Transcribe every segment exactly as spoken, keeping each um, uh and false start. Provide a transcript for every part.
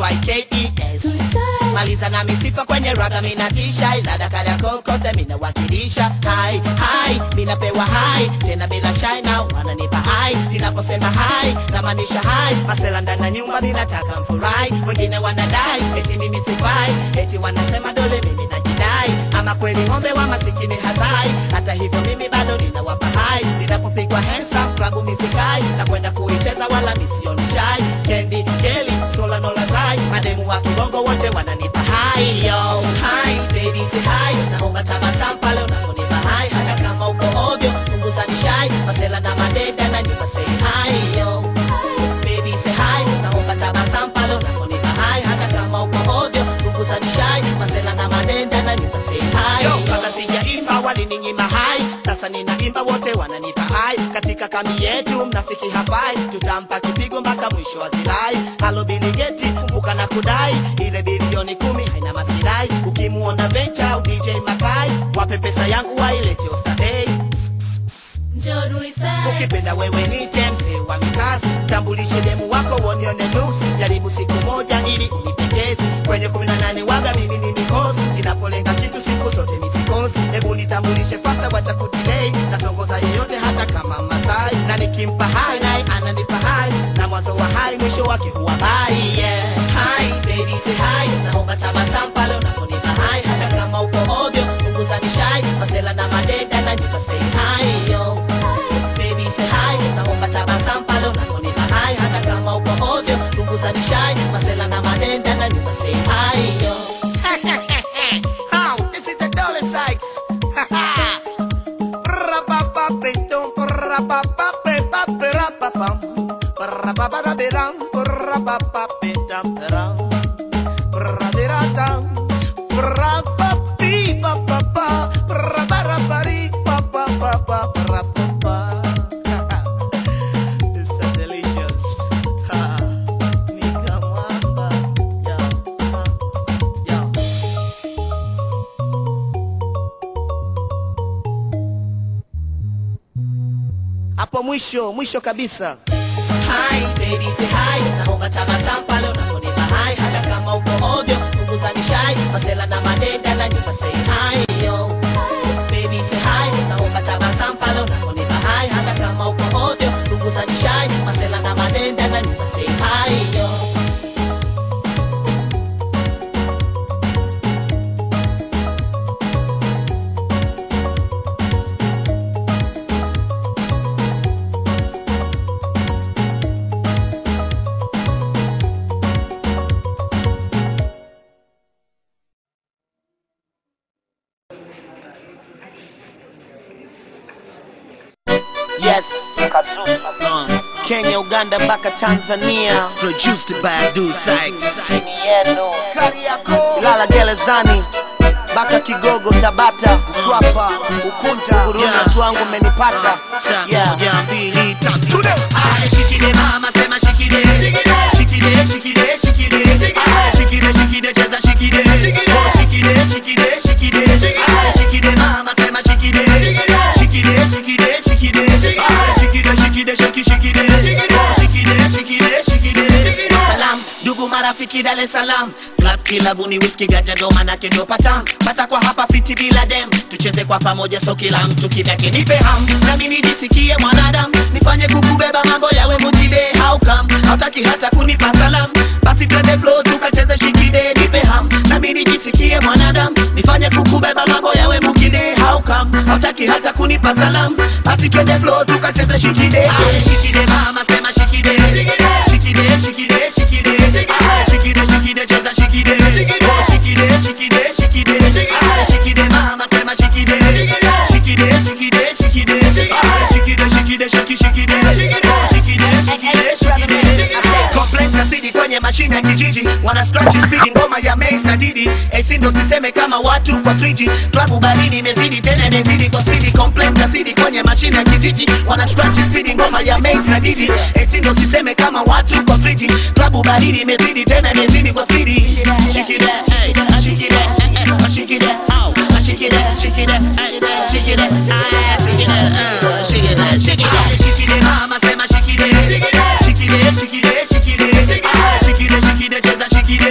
Y K E S. Maliza na misifa kwenye raga mina tisha, ilada kala kokote mina wakilisha. Hai, hai, mina pewa hai, tena bila shy now, wananipa hai. Ninaposema hai, na manisha hai, masela ndana nyumba ninataka mfurai. Wengine wanadai, eti mimi sifai, eti wanasema dole mimi najidai. Ama kweli ngombe wa masikini hazai, hata hivyo mimi bado ninawapa hai. Ninapopigwa handsome, klabu misikai, na kwenda kuicheza wala misioni shy. Candy, Kelly, Skola no lazai, mademu wa kibongo wote wananipa hai. Yo, hi, baby say hi, naomba tabasamu pale unaponipa hai. Hata kama uko ovyo, punguza ni shy, masela na madeda na nyumba say hi. Yo, baby say hi, naomba tabasamu pale unaponipa hai. Hata kama uko ovyo, punguza ni shy, masela na madeda na nyumba say hi. Yo, kama sijaimba walininyima hai, sasa ninaimba wote wananipa hai. Katika kami yetu mnafiki hafai, tutampa kipigo mpaka mwisho wa zilai. Halo biligeti, kumbuka na kudai, ile bilioni kumi haina masirai. Ukimuona Venture au D J Makai, wape pesa yangu wailete Ostadei. Ukipenda wewe ni temse wa mikasi, tambulishe demu wako wonione nusu. Jaribu siku moja ili unipendezi, kwenye kumi na nane waga mimi ni mikosi. Ninapolenga kitu siku zote misikosi. Hebu nitambulishe fasta wacha kudelay, natongoza yeyote hata kama Masai. Na nikimpa hai naye ananipa hai, na mwanzo wa hai mwisho wake huwa bye. Yeah, hi, baby say hi, naomba tabasamu pale unaponipa hai. Hata kama uko ovyo, punguza ni shy, masela na madeda na nyumba say hi. Yo, baby say hi, naomba tabasamu pale unaponipa hai. Hata kama uko ovyo, punguza ni shy, masela na madeda na nyumba say hi. Yo, how, this is the Dollar Sykes. Ra-ba-ba-ba-dum, ra-ba-ba-ba-ba-ba-ba-ba-bam, ra-ba-ba-ba-ba-dum, ra-ba-ba-ba-ba-dum, ra-ba-ba-ba-dum, ra-ba-ba-ba-ba-ba, ra-ba-ba-ba-ba-ba-ba-ba-ba. It's so delicious. Ha, Nika Mwamba. Yo, yo. Hapo mwisho, mwisho kabisa. Hi, baby say hi, naomba tabasamu pale unaponipa hai. Hata kama uko ovyo, punguza ni shy, masela na madeda na nyumba say hi. Yo, baby say hi, naomba tabasamu pale unaponipa hai. Hata kama uko ovyo, punguza ni shy, masela na madeda na nyumba say hi. Yo, yes, uh, Kenya, Uganda, mpaka Tanzania. Produced by Du Sykes. Yenu Ilala gerezani, mpaka Kigogo, Tabata, Mswapa, Ukunta, Kuruna, Twangu menipata. Yeah, moja mbili tatu. Aye, shikide mama sema shikide. Shikide, shikide, shikide. Aye, shikide, shikide, cheza shikide. Oh, shikide, shikide, shikide. Aye, shikide mama sema shikide. Shikide, shikide, shikide. Aye, shikide, shikide, shikide, shikide. Oh, shikide, shikide, shikide. Salam, ndugu marafiki Dar es Salaam. Club kilabuni whisky ganja ndo manake ndo patam. Pata kwa hapa fiti bila dem, tucheze kwa pamoja so kila mtu kivyake nipe ham. Na mimi nijisikie mwanadamu, nifanye kukubeba mambo yawe mujide. How come, hautaki hata kunipa salam. Basi twende flow tukacheze shikide nipe ham. Na mimi nijisikie mwanadamu, nifanye kukubeba mambo yawe mujide. How come, hautaki hata kunipa salam. Basi twende flow tukacheze shikide. Aye, shikide mama sema shikide. Shikide, shikide, shikide. Aye, shikide, shikide, cheza shikide. Oh, shikide, shikide, shikide. Aye, shikide mama sema shikide. Shikide, shikide, shikide. Aye, shikide, shikide, shikide, shikide. Oh, shikide, shikide, shikide. Complex na city kwenye mashine ya kijiji, wana scratch speed ngoma ya Mace na Didi. Ac ndo siseme kama watu kwa three G. Klabu baridi imezidi tena imezidi kwa speed. Complex na city kwenye mashine ya kijiji, wana scratch speed ngoma ya Mace na Didi. Ac ndo siseme kama watu kwa three G. Klabu baridi imezidi tena imezidi kwa speed. Shake it up, hey, shake it up, hey, shake it up, oh, shake it up, shake it up, hey, shake it up, ah, shake it up, uh, shake it up, shake it up, shake it up, mama sema shake it up, shake it up, shake it up, shake it up, ah, shake it up, shake it up, cheza shake it up,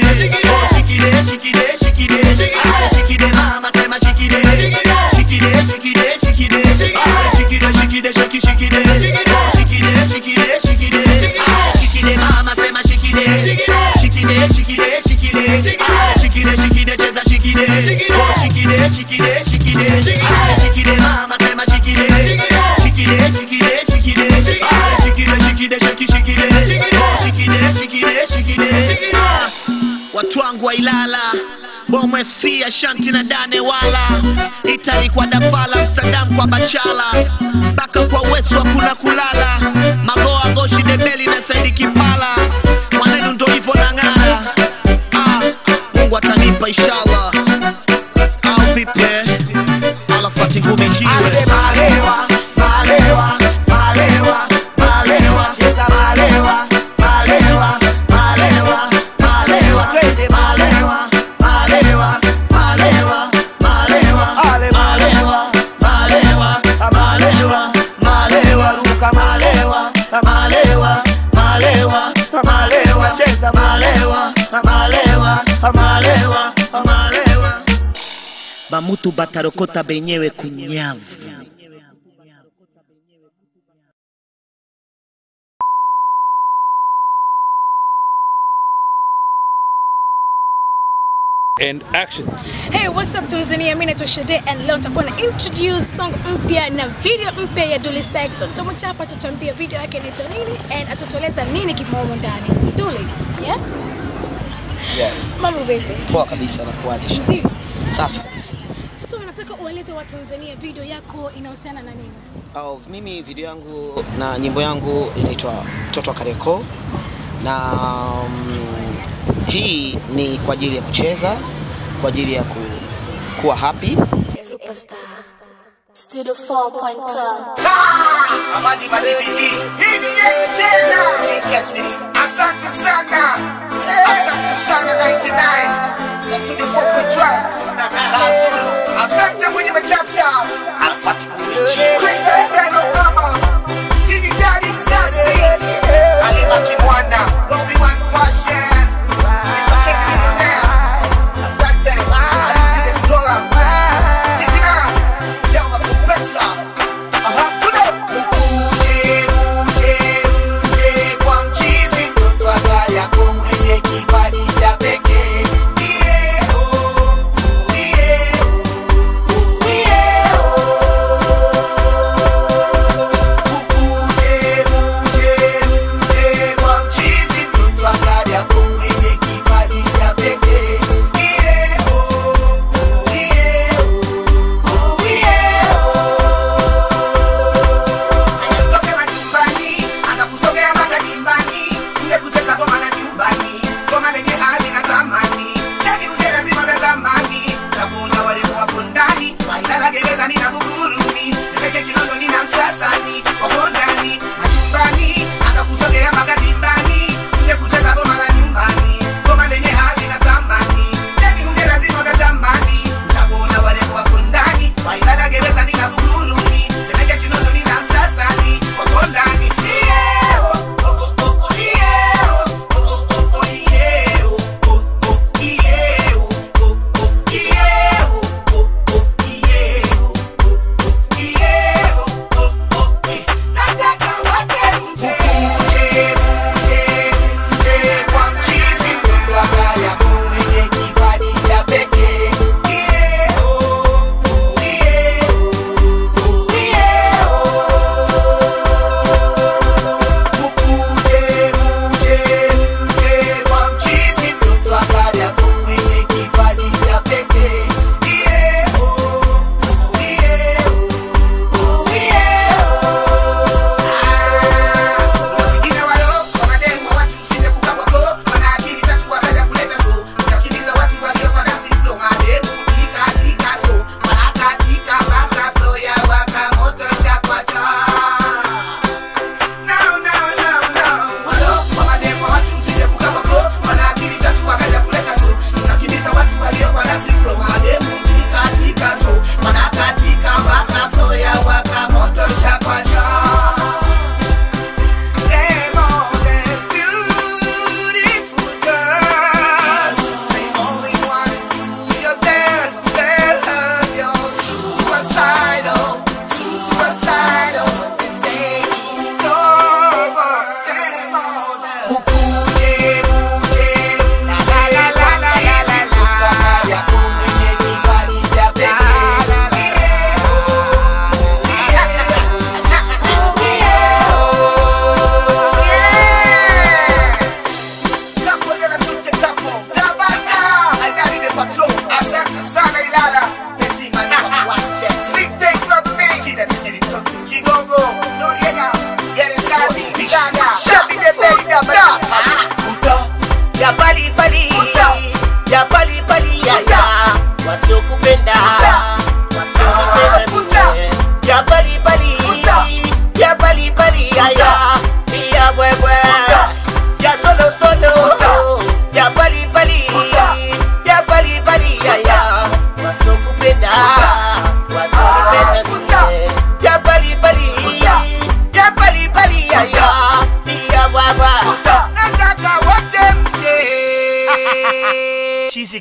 Oh, shikide, shikide, shikide. Ah, shikide mama, sema shikide. Shikide, shikide, shikide. Ah, shikide, shikide, shiki, shikide. Oh, shikide, shikide, shikide. Ah, watu wangu wa Ilala, Bomo F C, Ashanti na Dane wala. Italy kwa Dapala, Amsterdam kwa Bachala. Baka kwa Wesu hakuna kulala. Magoa Goshi Debeli na Saidi Kipala. Mwanenu ndo ipo na ngara. Ah, Mungu atanipa inshallah. Au vipi? Alafati ngumi jiwe. Malewa, malewa, malewa, malewa, cheza malewa, malewa, malewa, malewa, twende malewa, malewa, malewa, malewa, ale malewa, malewa, malewa, malewa, ruka malewa, malewa, malewa, malewa, cheza malewa, malewa, malewa, malewa. Bamutu batarokota benyewe kunyavu. And action. Hey, what's up Tanzania? Mimi naitwa Shade and leo nitakuwa na introduce song mpya na video mpya ya Dully Sykes. So tutamwita hapa atatuambia video yake inaitwa nini and atatueleza nini kimo ndani. Dully, yeah? Yeah. Mambo vipi? Poa kabisa na kuaje Shade. Mzee. Safi kabisa. Sasa nataka ueleze wa Tanzania video yako inahusiana na nini? Oh, mimi video yangu na nyimbo yangu inaitwa Mtoto wa Kariakoo na um, hii ni kwa ajili ya kucheza, kwa ajili ya ku, kuwa happy. Superstar. Studio four point two. Amadi Madividi. Hii ni yetu tena. Kiasiri. Asante sana. Asante sana ninety-nine. Na Studio four point two. Sasa asante mwenye machapta. Alafati kumichi. Christian Beno Mama. Tini Daddy Mzazi. Alima Kimwana. Robi One Fashion. Kiki Millionaire. Asante. Alisi Descola. Titina. Yama Kupesa. Aha, kudo. Ukuje, uje, uje kwa mchizi. Mtoto aga yako mwenye kibadi cha pekee. Iye, oh, iye, oh, iye, oh.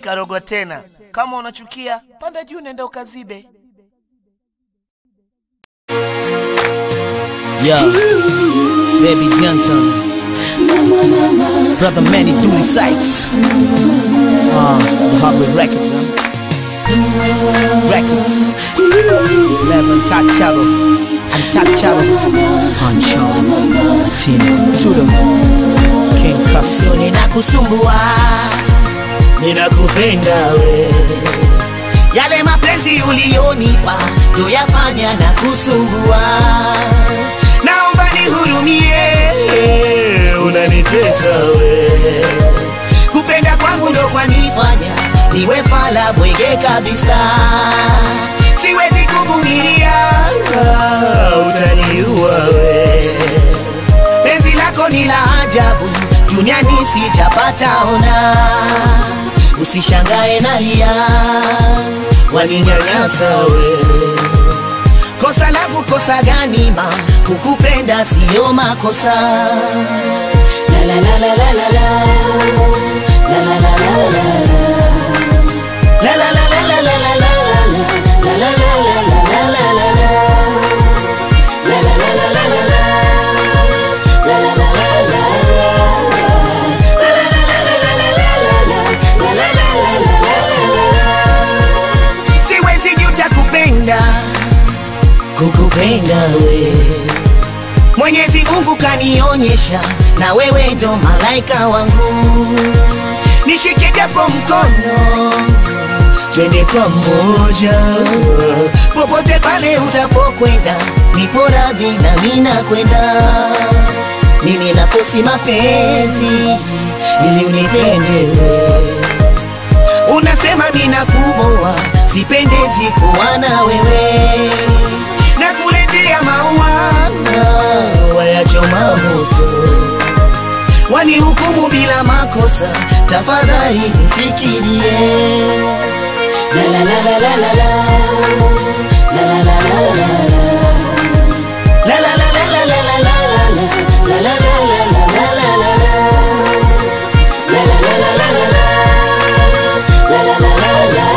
karogwa tena. Kama unachukia, panda juu nenda ukazibe. Yo, baby Johnson, brother Manny Dooley Sykes, uh, the Heartbreak Records, huh? Records, Eleven Tacharo, and Tacharo, Hancho, Tina, Tudor, King Kasso. Ninakusumbua, ninakupenda we, yale mapenzi ulionipa ndo yafanya na kusumbua. Naomba nihurumie, unanitesa we, kupenda kwangu ndo kwanifanya niwe fala bwege kabisa. Siwezi kuvumilia, utaniua we, penzi lako ni la ajabu, duniani sijapata ona. Usishangae nalia, waninyanyasa we, kosa langu kosa gani ma, kukupenda siyo makosa. La la la la la la la, la la la la la la, la la la la la la la la, la la la la la la la la, la la la la la la la, la la la la la la. Siwezi juta kupenda, kukupenda we, Mwenyezi Mungu kanionyesha na wewe ndo malaika wangu. Nishike japo mkono, twende pamoja, popote pale utapokwenda, nipo radhi na mimi nakwenda. Mimi nafosi mapenzi ili unipende wewe, unasema mimi nakuboa, sipendezi kuwa na wewe. Nakuletea maua, wayachoma moto, wanihukumu bila makosa, tafadhali nifikirie. La la la la la la la, la la la la la la, la la la la la la la la, la la la la la la la la, la la la la la la la, la la la la la la.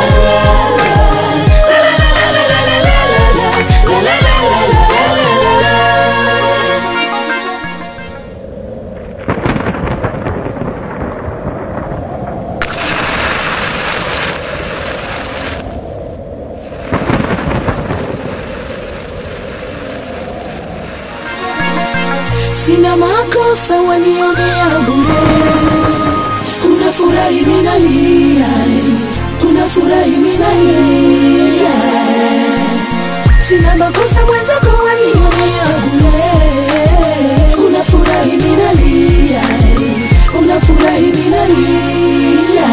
Sina makosa wanionea bure, unafurahi mimi nalia, unafurahi mimi nalia. Sina makosa mwenzako wanionea bure, unafurahi mimi nalia, unafurahi mimi nalia.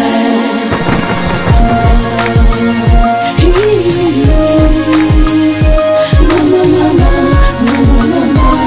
Mama mama mama mama,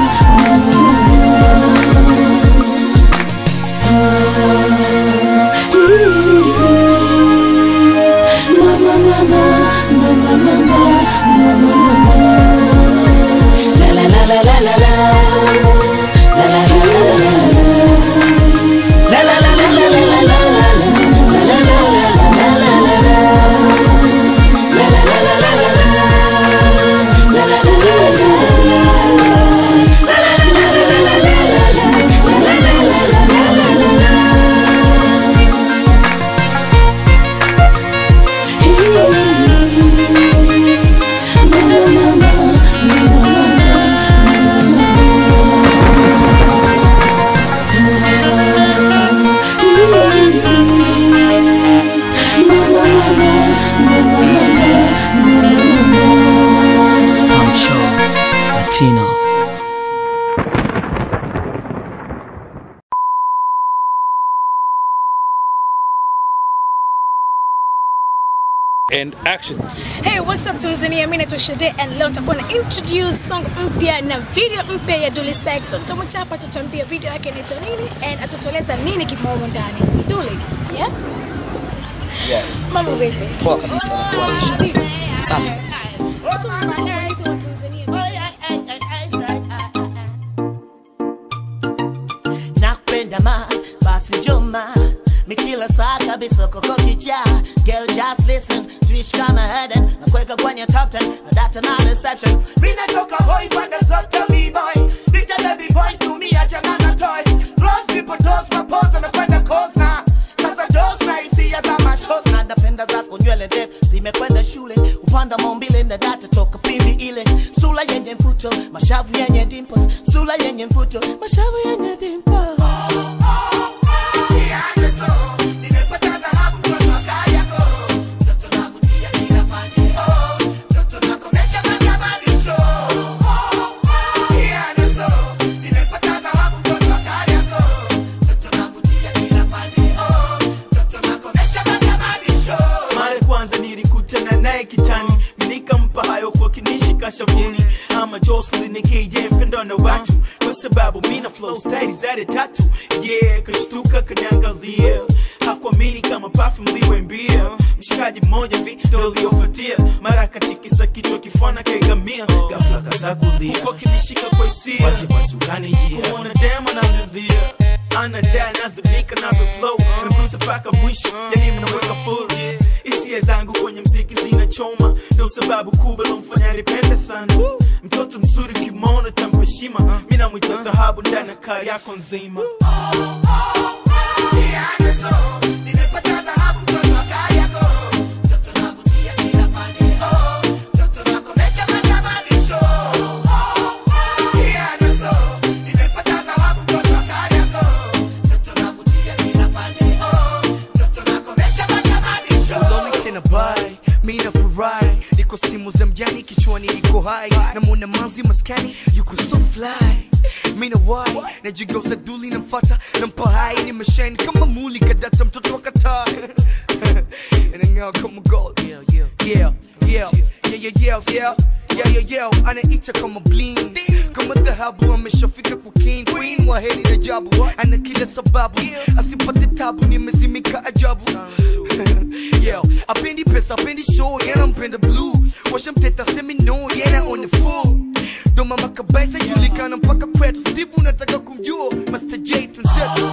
And action. Hey, what's up Tanzania? Mimi naitwa Shade and leo nitakuwa na introduce song mpya na video mpya ya Dooley Sykes. So nitamwita hapa atatuambia video yake inaitwa nini and atatueleza nini kimomo ndani. Dooley, yeah? Yeah. Mambo vipi? Poa kabisa na kuanisha. Safi kabisa. So guys wa Tanzania. Nakupenda ma, basi njoma, mikila saa kabisa koko kicha. just listen. Tuishi kama Eden, na kuweka kwenye top ten, na data na reception. Mina toka boy, pande zote B-boy. Big baby boy, to me, achana na toy. Close people, toes, mapoza, mekwenda coast na. Sasa dose na hisia za machos. Na napenda zako nywele ndefu, zimekwenda shule. Upanda maumbile na data toka pimbi ile. Sula yenye mfuto, mashavu yenye dimples. Sula yenye mfuto, mashavu yenye dimples. Shavuni ama Jocelyn nikiye mpendo na watu kwa sababu mina flow steady zade tatu yeah kashtuka kaniangalia hakuamini kama perfume liwembia mshikaji mmoja vi ndo liofuatia mara katikisa kichwa kifana kaigamia ghafla kaza kulia uko kinishika kwa hisia wasi wasi ukanijia kuona demo na mdhia anadai nazimika na flow nagusa paka mwisho yani mnaweka full hisia zangu kwenye mziki zinachoma ndo sababu kubwa lomfanya nipende sana mtoto mzuri kimono tampeshima mina mwita dhahabu ndani ya kari yako nzima kichwani iko high na mwana manzi maskani yuko so fly mina why najigeuza duli na mfata na mpa hai ni mashine kama muli kadata mtoto wa Qatar inang'aa kama gold yeah yeah yeah yeah yeah yeah yeah yeah yeah yeah anaita kama bling kama dhahabu ameshafika kwa king queen wa heri na jabu ana kila sababu asipate tabu nimezimika ajabu yeah apendi pesa apendi show yana mpenda blue washa mteta semi no yana on the full ndo mama kabisa julikana mpaka kwetu Steve unataka kumjua Master J tunsetu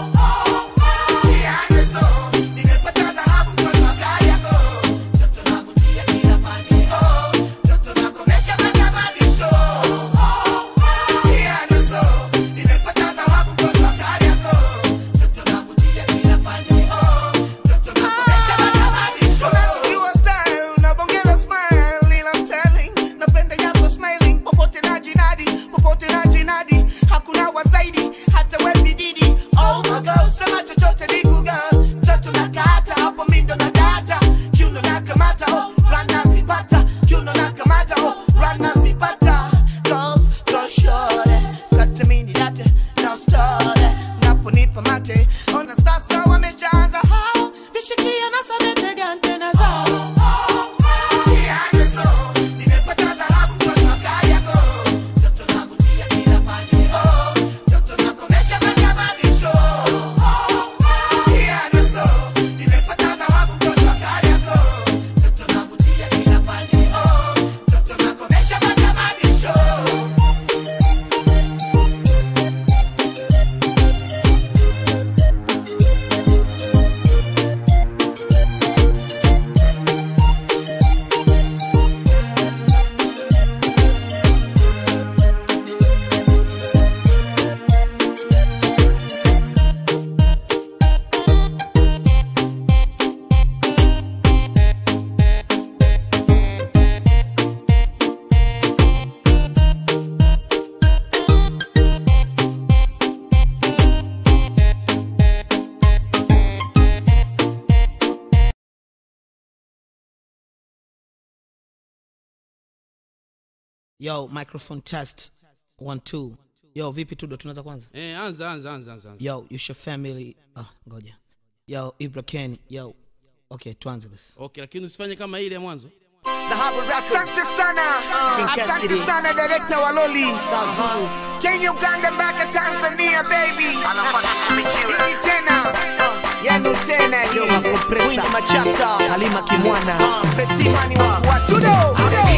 Yo, microphone test. One, two. Yo, vipi Tudo, tunaanza kwanza? Eh, anza anza anza anza. Yo, you your family. Ah, ngoja. Yo, Ibra Ken. Yo. Okay, tuanze basi. Okay, lakini usifanye kama ile ya mwanzo. Asante sana. Asante sana director wa Loli. Kenya, Uganda mpaka Tanzania baby. Hii tena. Yani tena yo compresa machata Halima Kimwana. Festivali wa Watudo.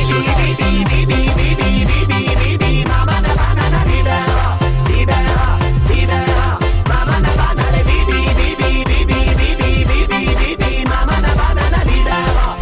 Mama na bana na libera. Libera. Libera. Mama na bana le bibi bibi bibi bibi bibi bibi. Mama na bana na libera.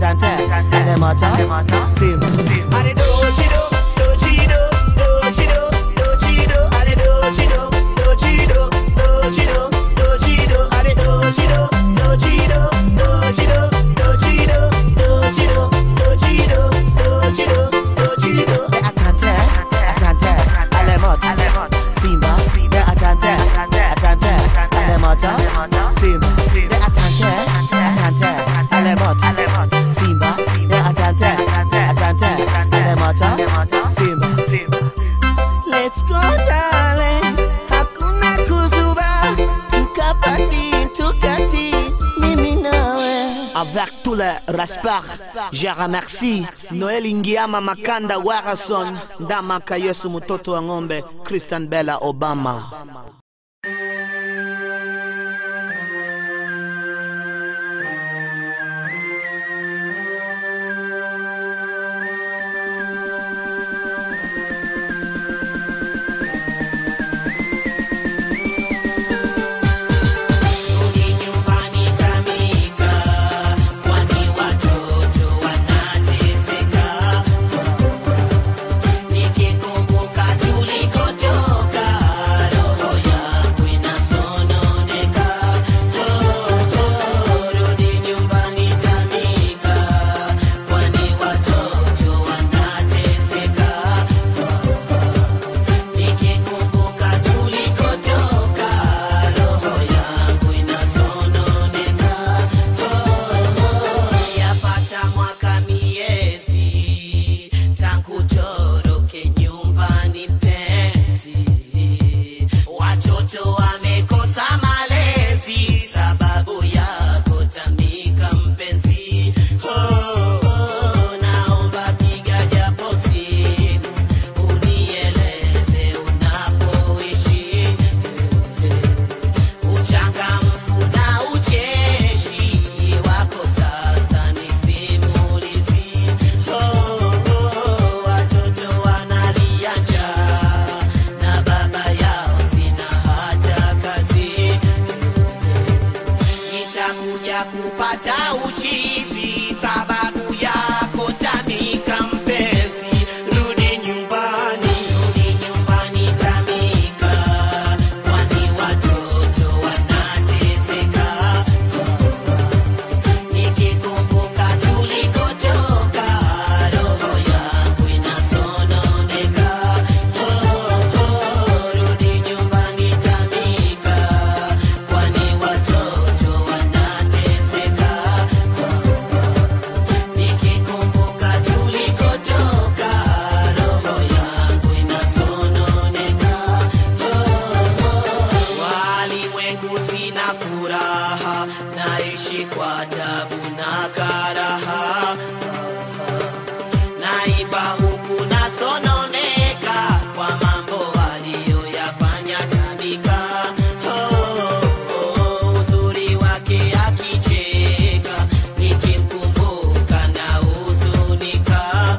atante, ale mata, Simba. Ale dojido, dojido, dojido, dojido, ale dojido, dojido, dojido, dojido, ale dojido, dojido, dojido, dojido, dojido, dojido, dojido, dojido. Le atante, atante, ale mata, Simba. Le atante, atante, ale mata, Simba. Le atante, atante, ale mata, Simba. Le atante, atante, ale mata, Simba. Let's go darling, hakuna kuzuba, tukapati, tukati, mimi nawe. Avec tous les respects, je remercie Noel Ingiama Makanda Warason, Damaka Yesu Mutoto wa ng'ombe, Christian Bella Obama. Nikikumbuka tulikotoka, roho yangu inasononeka. Rudi nyumbani Tamika, kwani watoto wanateseka. Nikikumbuka tulikotoka, roho yangu inasononeka. Yapata mwaka miezi tangu toroke nyumbani mpenzi, watoto wamekosa malezi sababu yako Tamika mpenzi. Oh, oh, naomba piga japo simu unieleze unapoishi, uchangamfu na ucheshi wako sasa ni simulizi. Oh, oh, watoto wanalia njaa na baba yao sina hata kazi. Nitakuja kupata uchizi sababu yako Tamika mpenzi. Rudi nyumbani, rudi nyumbani Tamika, kwani watoto wanateseka. Nikikumbuka tulikotoka, roho yangu inasononeka. Rudi nyumbani Tamika, kwani watoto wanateseka. Nikikumbuka tulikotoka, roho yangu inasononeka. Walimwengu sina furaha, naishi kwa tabu na karaha. Naiba huku nasononeka kwa mambo aliyoyafanya Tamika. Oh, oh, uzuri wake akicheka, nikimkumbuka na huzunika.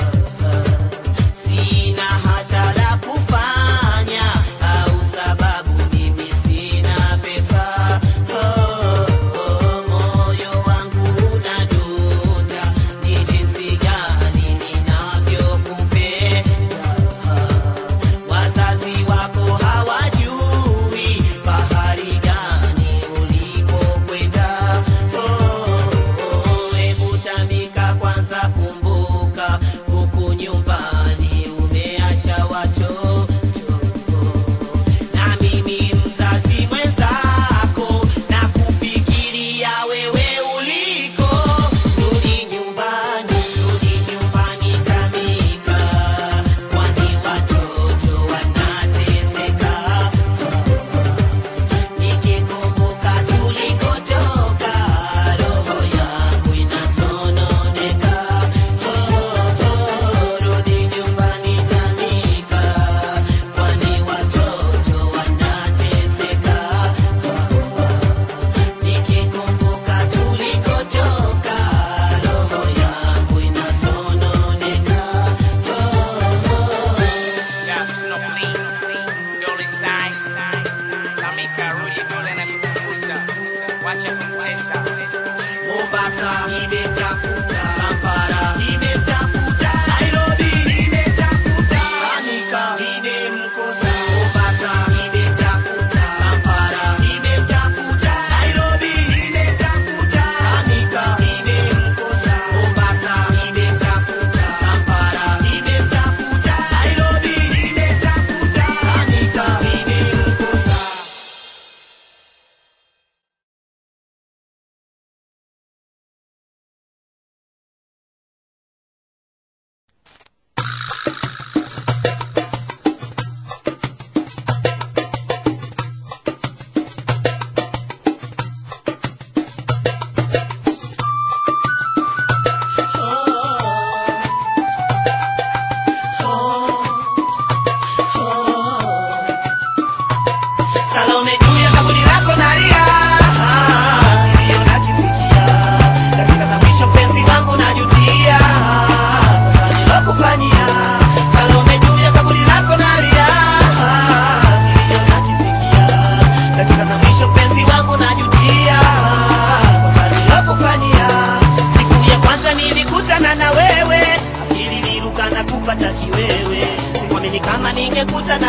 Sina hata la kufanya au sababu mimi sina pesa. Oh, oh, moyo wangu unadunda, ni jinsi gani ninavyokupenda. Wazazi wako hawajui bahari gani ulipokwenda. Oh, oh, hebu Tamika kwanza kumbuka, huku nyumbani umeacha watoto, na mimi mzazi mwenzako na kufikiria wewe uliko. Rudi nyumbani, rudi nyumbani Tamika, kwani watoto wanateseka. Nikikumbuka tulikotoka, roho yangu inasononeka.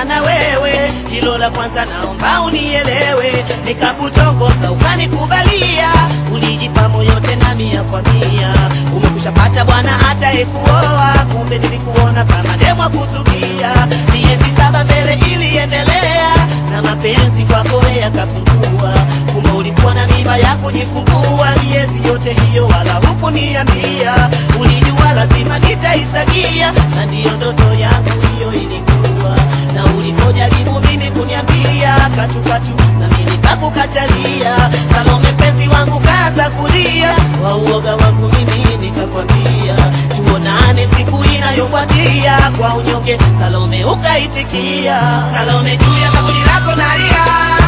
kukutana na wewe, hilo la kwanza naomba unielewe. Nikakutongoza ukanikubalia, ulijipa moyo tena mia kwa mia. Umekushapata bwana hata ekuoa, kumbe nilikuona kama demwa kuzukia. Miezi saba mbele iliendelea, na mapenzi kwako yakapungua. Kumbe ulikuwa na mimba ya kujifungua, miezi yote hiyo wala hukuniambia. Ulijua lazima nitaisagia, na ndiyo ndoto yangu hiyo ilikuwa. Na ulipojaribu mimi kuniambia katu katu, na mimi nikakukatalia. Salome penzi wangu kaanza kulia, kwa uoga wangu mimi nikakwambia tuonane siku inayofuatia. Kwa unyonge Salome ukaitikia. Salome juu ya kaburi lako nalia,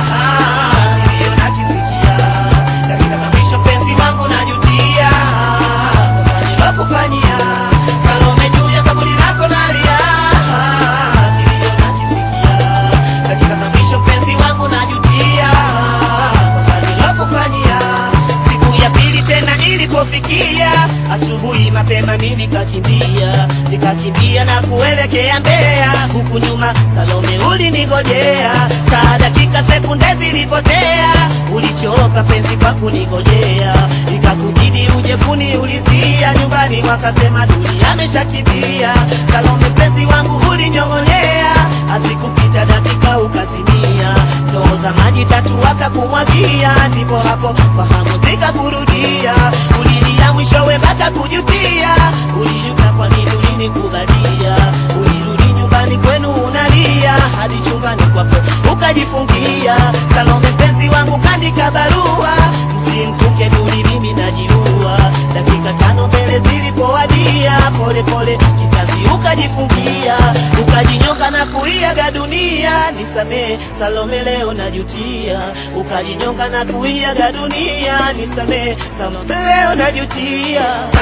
niliona kisikia. Dakika za mwisho penzi wangu najutia, kosa nilokufanyia. Salome juu ya kaburi lako nalia, niliona kisikia. Dakika za mwisho penzi wangu najutia, kosa nilokufanyia. Siku ya pili tena ilipofikia, asubuhi mapema mimi nikakimbia. Nikakimbia na kuelekea Mbeya, huku nyuma Salome ulinigojea. Saa dakika sekunde zilipotea, ulichoka penzi kwa kunigojea. Ikakubidi uje kuniulizia nyumbani, wakasema Duli ameshakimbia. Salome penzi wangu ulinyong'onyea, asikupita dakika ukazimia. Ndoo za maji tatu wakakumwagia, ndipo hapo fahamu zikakurudia. Ulilia mwishowe mpaka kujutia, ulijuta kwa nini ulinikubalia. Ulirudi nyumbani kwenu unalia, hadi chumbani kwako ukajifungia. Salome penzi wangu kandika barua, msimfuke Duli mimi najiua. Dakika tano mbele zilipowadia, pole pole kikazi ukajifungia. Ukajinyoka na kuiaga dunia, nisamee Salome leo najutia. Ukajinyoka na kuiaga dunia, nisamee Salome leo najutia.